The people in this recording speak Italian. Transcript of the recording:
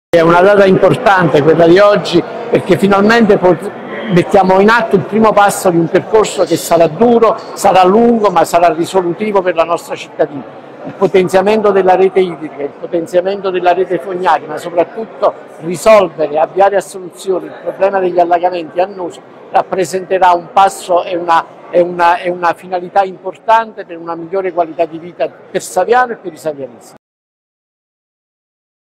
È una data importante quella di oggi perché finalmente mettiamo in atto il primo passo di un percorso che sarà duro, sarà lungo, ma sarà risolutivo per la nostra cittadina. Il potenziamento della rete idrica, il potenziamento della rete fognaria, ma soprattutto risolvere, avviare a soluzione il problema degli allagamenti annosi rappresenterà un passo e una finalità importante per una migliore qualità di vita per Saviano e per i savianesi.